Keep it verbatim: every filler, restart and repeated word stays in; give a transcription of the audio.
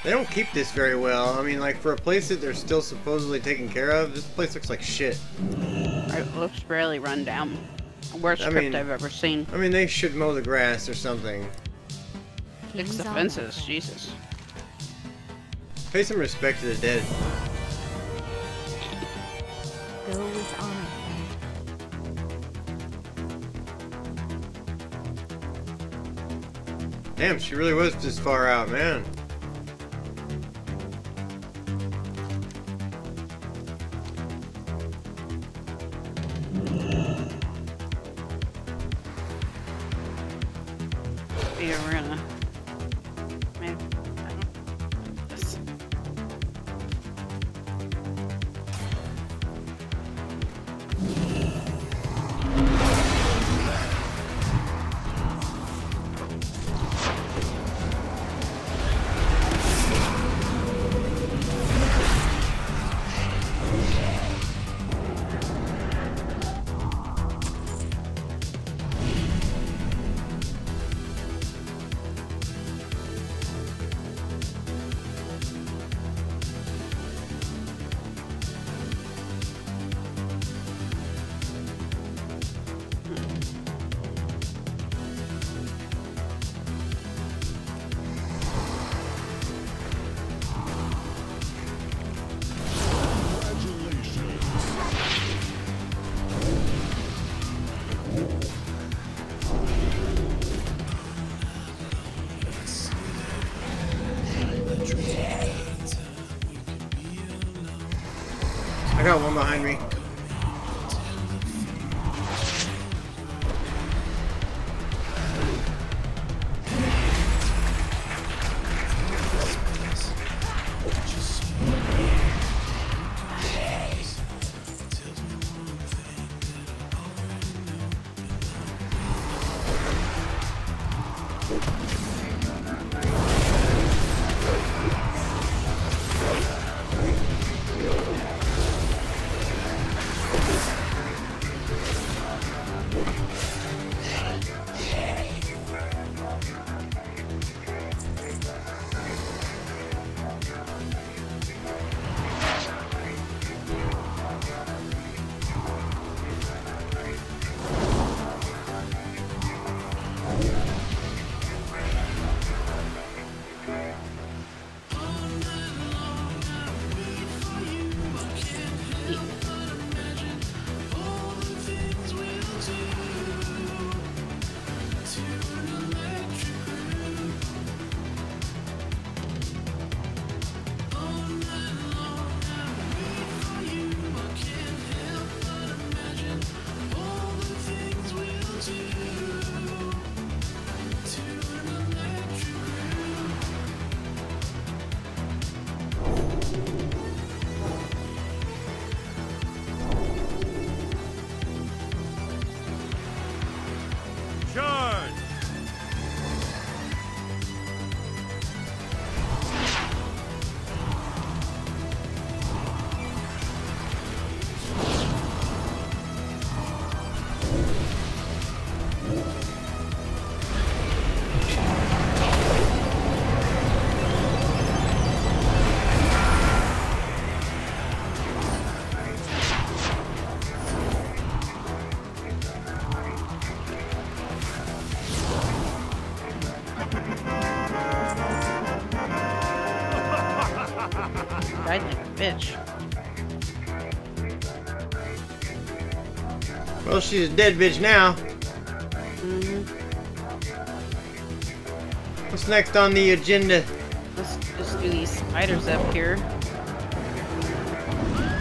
They don't keep this very well. I mean, like, for a place that they're still supposedly taking care of, this place looks like shit. It looks fairly run down. Worst I script mean, I've ever seen. I mean, they should mow the grass or something. Fix the fences, Jesus. Pay some respect to the dead. Go with honor. Damn, she really was this far out, man. Yeah, we're gonna. Maybe. I don't know. This. I got one behind me. Died like a bitch. Well, she's a dead bitch now. Mm-hmm. What's next on the agenda? Let's just do these spiders up here.